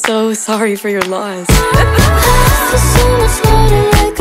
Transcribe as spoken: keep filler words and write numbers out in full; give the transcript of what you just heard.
so sorry for your loss. So much harder, like